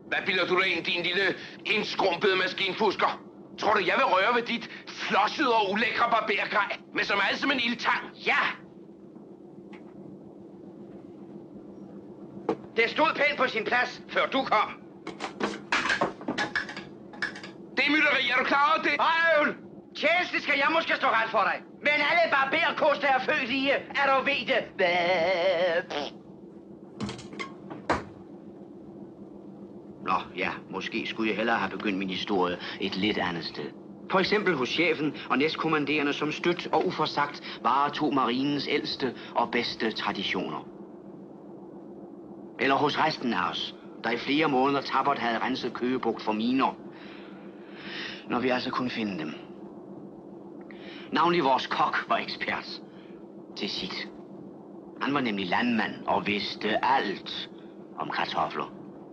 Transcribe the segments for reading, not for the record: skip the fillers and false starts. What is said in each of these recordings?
Hvad bilder du dig ind, din lille indskrumpede maskinfusker? Tror du, jeg vil røre ved dit flossede og ulækre barbergrej med så meget som en ildtang? Ja! Det stod pænt på sin plads, før du kom. Det er mytteri, er du klar over det? Røvl! Tjeneste skal jeg måske stå ret for dig. Men alle barberkoster er født lige, er du ved det. Nå, ja, måske skulle jeg hellere have begyndt min historie et lidt andet sted. For eksempel hos chefen og næstkommanderende, som stødt og uforsagt varetog marinens ældste og bedste traditioner. Eller hos resten af os, der i flere måneder tappert havde renset Køgebugt for miner. Når vi altså kunne finde dem. Navnlig vores kok var ekspert til sit. Han var nemlig landmand og vidste alt om kartofler.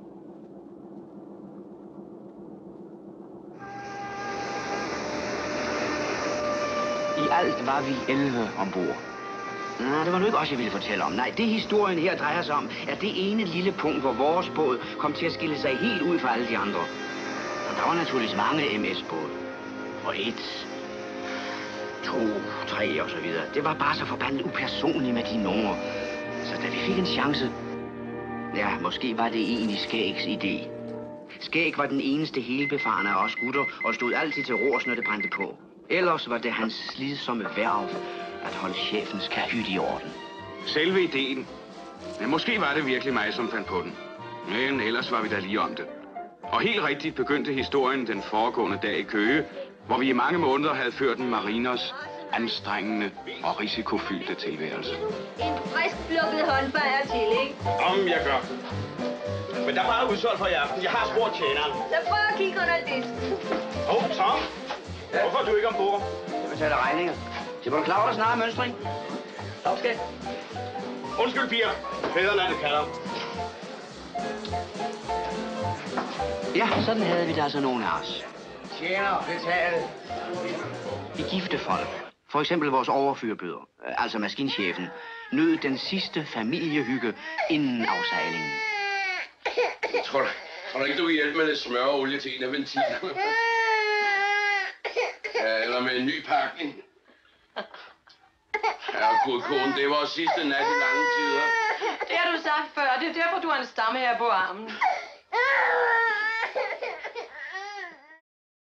I alt var vi 11 ombord. Nej, det var nu ikke også, jeg ville fortælle om. Nej, det historien her drejer sig om, er det ene lille punkt, hvor vores båd kom til at skille sig helt ud fra alle de andre. Og der var naturligvis mange MS-både. Og 1, 2, 3 og så videre. Det var bare så forbandet upersonligt med de numre. Så da vi fik en chance... Ja, måske var det egentlig Skægs idé. Skæg var den eneste helbefarne af os gutter, og stod altid til rors, når det brændte på. Ellers var det hans slidsomme værv at holde chefens kahyt i orden. Selve ideen. Men måske var det virkelig mig, som fandt på den. Men ellers var vi da lige om det. Og helt rigtigt begyndte historien den foregående dag i Køge, hvor vi i mange måneder havde ført en mariners anstrengende og risikofyldte tilværelse. En frisk plukket håndbajer til, ikke? Om jeg gør. Men der er bare udsolgt for i aften. Jeg har spurgt tjeneren. Så prøv at kigge under disken. Tom. Hvorfor er du ikke ombord? Jeg betaler regninger. Det var du klar over, der snart mønstring. Stop, skat. Undskyld, piger. Fædrelandet kalder. Ja, sådan havde vi det altså nogen af os. Tjener, betale. Vi gifte folk, for eksempel vores overfyrbøder, altså maskinchefen, nød den sidste familiehygge inden afsejlingen. Tror du ikke, du kan hjælpe med lidt smør og olie til en af ventilerne? Ja, eller med en ny pakning? Ja, god kone, det var sidste nat i lange tider. Det har du sagt før. Det er derfor, du har en stamme her på armen.